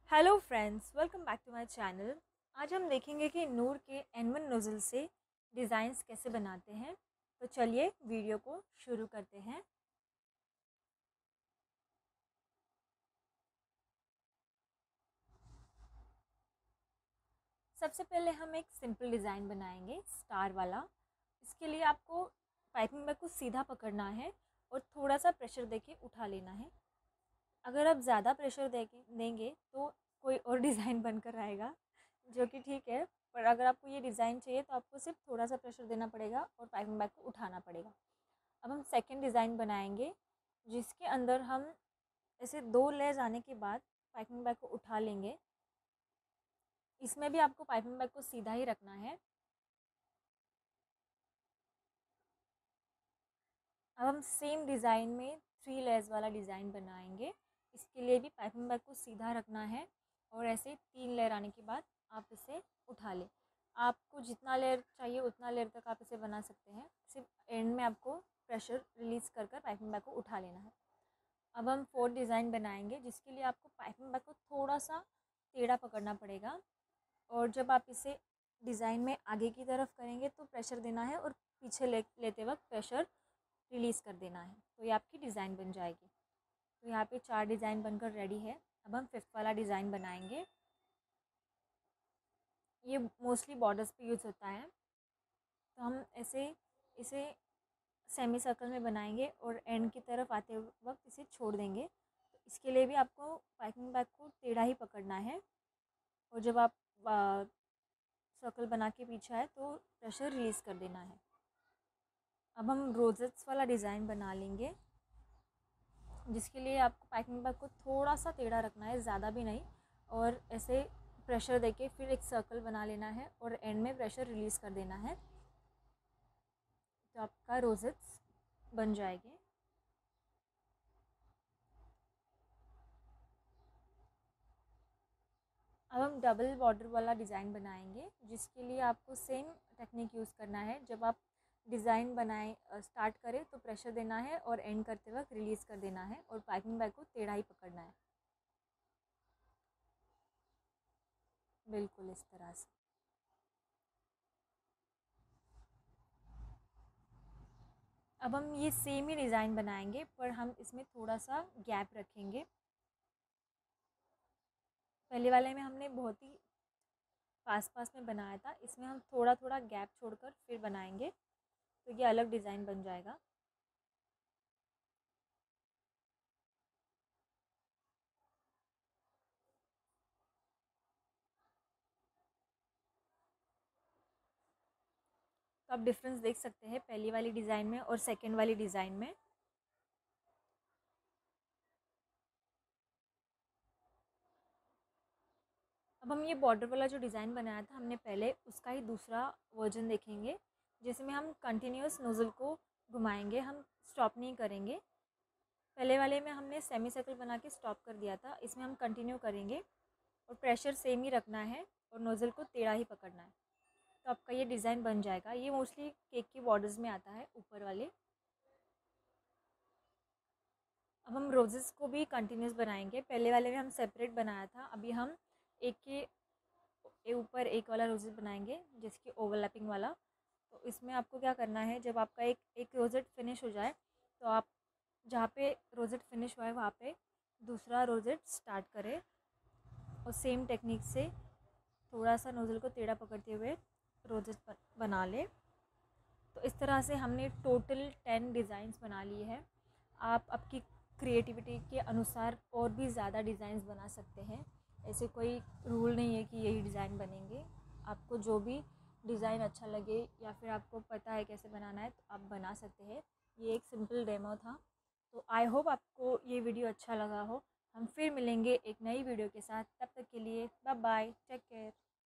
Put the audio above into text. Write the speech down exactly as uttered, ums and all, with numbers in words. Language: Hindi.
Hello friends, welcome back to my channel. आज हम देखेंगे कि नूर के एन वन नोज़ल से डिज़ाइंस कैसे बनाते हैं। तो चलिए वीडियो को शुरू करते हैं। सबसे पहले हम एक सिंपल डिज़ाइन बनाएंगे, स्टार वाला। इसके लिए आपको पाइपिंग बैग को सीधा पकड़ना है और थोड़ा सा प्रेशर देके उठा लेना है। अगर आप ज़्यादा प्रेशर देके देंगे तो कोई और डिज़ाइन बनकर आएगा, जो कि ठीक है। पर अगर आपको ये डिज़ाइन चाहिए तो आपको सिर्फ थोड़ा सा प्रेशर देना पड़ेगा और पाइपिंग बैग को उठाना पड़ेगा। अब हम सेकंड डिज़ाइन बनाएंगे, जिसके अंदर हम ऐसे दो लेयर्स आने के बाद पाइपिंग बैग को उठा लेंगे। इसमें भी आपको पाइपिंग बैग को सीधा ही रखना है। अब हम सेम डिज़ाइन में थ्री लेयर्स वाला डिज़ाइन बनाएंगे। इसके लिए भी पाइपिंग बैग को सीधा रखना है और ऐसे तीन लेयर आने के बाद आप इसे उठा लें। आपको जितना लेयर चाहिए उतना लेयर तक आप इसे बना सकते हैं। सिर्फ एंड में आपको प्रेशर रिलीज़ कर कर पाइपिंग बैग को उठा लेना है। अब हम फोर्थ डिज़ाइन बनाएंगे, जिसके लिए आपको पाइपिंग बैग को थोड़ा सा टेढ़ा पकड़ना पड़ेगा और जब आप इसे डिज़ाइन में आगे की तरफ करेंगे तो प्रेशर देना है और पीछे ले लेते वक्त प्रेशर रिलीज़ कर देना है। तो ये आपकी डिज़ाइन बन जाएगी। तो यहाँ पे चार डिज़ाइन बनकर रेडी है। अब हम फिफ्थ वाला डिज़ाइन बनाएंगे। ये मोस्टली बॉर्डर्स पे यूज़ होता है। तो हम ऐसे इसे सेमी सर्कल में बनाएंगे और एंड की तरफ आते वक्त इसे छोड़ देंगे। तो इसके लिए भी आपको पाइपिंग बैग को टेढ़ा ही पकड़ना है और जब आप सर्कल बना के पीछे आए तो प्रेशर रिलीज़ कर देना है। अब हम रोजेट्स वाला डिज़ाइन बना लेंगे, जिसके लिए आपको पाइपिंग बैग को थोड़ा सा टेढ़ा रखना है, ज़्यादा भी नहीं। और ऐसे प्रेशर देके फिर एक सर्कल बना लेना है और एंड में प्रेशर रिलीज़ कर देना है। तो आपका रोजेट्स बन जाएंगे। अब हम डबल बॉर्डर वाला डिज़ाइन बनाएंगे, जिसके लिए आपको सेम टेक्निक यूज़ करना है। जब आप डिज़ाइन बनाएं स्टार्ट करें तो प्रेशर देना है और एंड करते वक्त रिलीज़ कर देना है और पाइपिंग बैग को टेढ़ा ही पकड़ना है, बिल्कुल इस तरह से। अब हम ये सेम ही डिज़ाइन बनाएंगे, पर हम इसमें थोड़ा सा गैप रखेंगे। पहले वाले में हमने बहुत ही पास पास में बनाया था, इसमें हम थोड़ा थोड़ा गैप छोड़कर फिर बनाएंगे, तो ये अलग डिज़ाइन बन जाएगा। तो आप डिफरेंस देख सकते हैं पहली वाली डिज़ाइन में और सेकेंड वाली डिज़ाइन में। अब हम ये बॉर्डर वाला जो डिज़ाइन बनाया था हमने पहले, उसका ही दूसरा वर्जन देखेंगे, जिसमें हम कंटिन्यूस नोज़ल को घुमाएंगे, हम स्टॉप नहीं करेंगे। पहले वाले में हमने सेमी सर्कल बना के स्टॉप कर दिया था, इसमें हम कंटिन्यू करेंगे और प्रेशर सेम ही रखना है और नोज़ल को टेढ़ा ही पकड़ना है। तो आपका ये डिज़ाइन बन जाएगा। ये मोस्टली केक की बॉर्डर्स में आता है, ऊपर वाले। अब हम रोजेस को भी कंटिन्यूस बनाएंगे। पहले वाले में हम सेपरेट बनाया था, अभी हम एक के ए ऊपर एक वाला रोजेट बनाएंगे, जिसकी ओवरलैपिंग वाला। तो इसमें आपको क्या करना है, जब आपका एक एक रोजेट फिनिश हो जाए तो आप जहाँ पे रोजेट फिनिश हुआ है वहाँ पे दूसरा रोजेट स्टार्ट करें और सेम टेक्निक से थोड़ा सा नोज़ल को टेढ़ा पकड़ते हुए रोजेट बना ले। तो इस तरह से हमने टोटल टेन डिज़ाइंस बना लिए हैं। आप आपकी क्रिएटिविटी के अनुसार और भी ज़्यादा डिज़ाइंस बना सकते हैं। ऐसे कोई रूल नहीं है कि यही डिज़ाइन बनेंगे। आपको जो भी डिज़ाइन अच्छा लगे या फिर आपको पता है कैसे बनाना है तो आप बना सकते हैं। ये एक सिंपल डेमो था। तो आई होप आपको ये वीडियो अच्छा लगा हो। हम फिर मिलेंगे एक नई वीडियो के साथ। तब तक के लिए बाय बाय, टेक केयर।